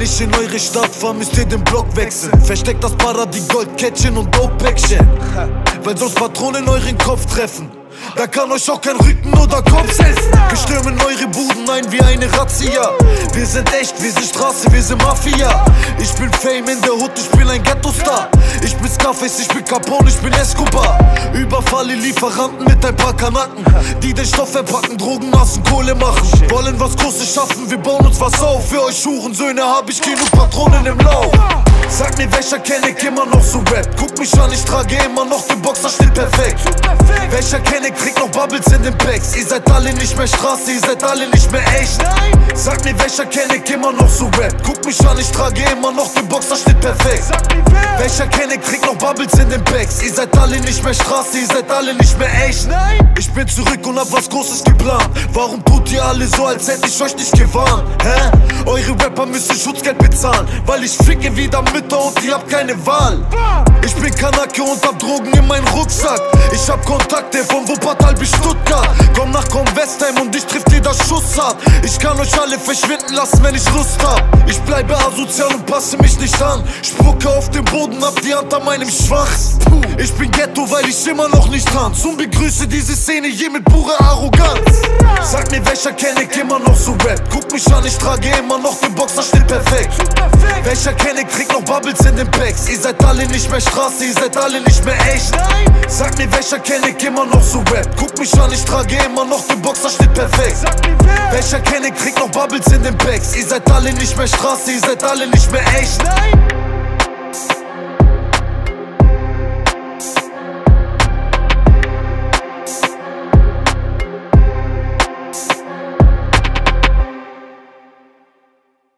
ich in eure Stadt fahr, müsst ihr den Block wechseln. Versteckt das Paradies, Goldkettchen und Dope-Päckchen, weil sonst Patronen euren Kopf treffen. Da kann euch auch kein Rücken oder Kopf helfen. Wir stürmen eure Buden ein wie eine Razzia. Wir sind echt, wir sind Straße, wir sind Mafia. Ich bin Fame in der Hood, ich bin ein Ghetto-Star. Ich bin Scarface, ich bin Capone, ich bin Escobar. Überfalle Lieferanten mit ein paar Kanaken, die den Stoff verpacken, Drogen, Massen, Kohle machen. Wollen was Großes schaffen, wir bauen uns was auf. Für euch Hurensöhne hab ich genug Patronen im Lauf. Sag mir, welcher Kenneck immer noch so Rap? Guck mich an, ich trage immer noch den Boxer, steht perfekt. Welcher Kenneck trägt noch Bubbles in den Bags? Ihr seid alle nicht mehr Straße, ihr seid alle nicht mehr echt. Sag mir, welcher Kenneck immer noch so Rap? Guck mich an, ich trage immer noch den Boxer, steht perfekt. Welcher Kenneck trägt noch Bubbles in den Bags? Ihr seid alle nicht mehr Straße, ihr seid alle nicht mehr echt. Ich bin zurück und hab was Großes geplant. Warum tut ihr alle so, als hätte ich euch nicht gewarnt? Hä? Eure Rapper müssen Schutzgeld bezahlen, weil ich ficke wieder Mütter und ihr habt keine Wahl. Ich bin Kanake und hab Drogen in meinem Rucksack. Ich hab Kontakte von Wuppertal bis Stuttgart. Komm nach Westheim und ich trifft jeder Schuss hart. Ich kann euch alle verschwinden lassen, wenn ich Lust hab. Ich bleibe asozial und passe mich nicht an. Spucke auf den Boden, hab die Hand an meinem Schwanz. Ich bin Ghetto, weil ich immer noch nicht tanz. Und begrüße diese Szene hier mit purer Arroganz. Sag mir, welcher Kenneck immer noch so Rap? Guck mich an, ich trage immer noch den Boxer, steht perfekt. Welcher Kenneck trägt noch Bubbles in den Packs? Ihr seid alle nicht mehr Straße, ihr seid alle nicht mehr echt. Sag mir, welcher Kenneck immer noch so Rap? Guck mich an, ich trage immer noch den Boxer, steht perfekt. Welcher Kenneck trägt noch Bubbles in den Packs? Ihr seid alle nicht mehr Straße, ihr seid alle nicht mehr echt.